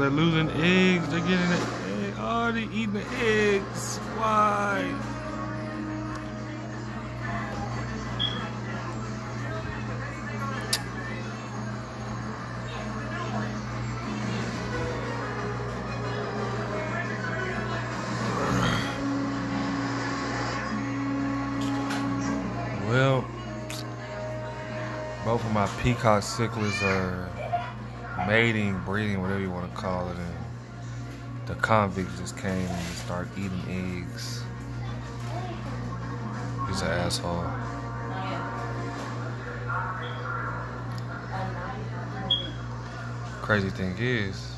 they're losing eggs. They're getting the egg. Oh, they're eating the eggs. Why? Well, both of my peacock cichlids are mating, breeding, whatever you want to call it, and the convict just came and started eating eggs. He's an asshole. Crazy thing is,